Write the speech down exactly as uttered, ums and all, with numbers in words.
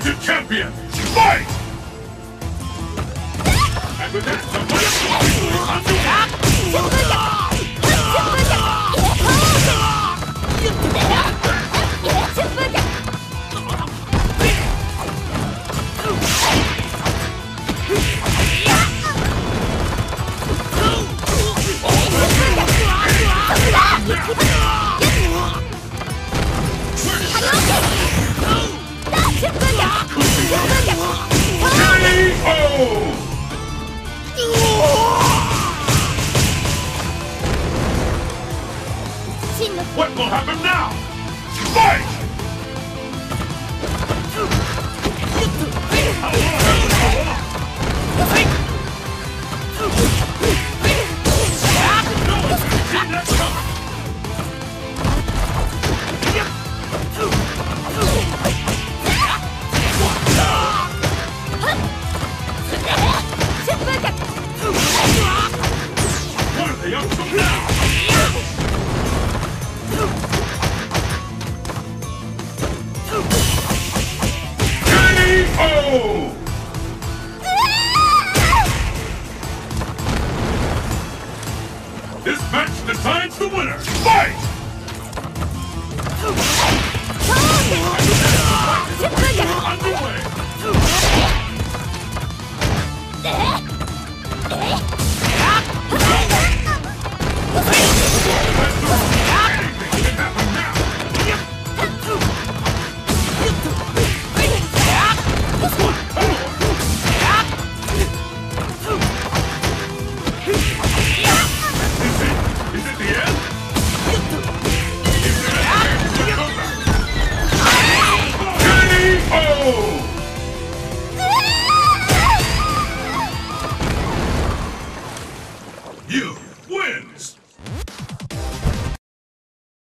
to champion! Fight! And with that, what will happen now? Fight! What are they up to now? Oh! This match decides the winner! Fight!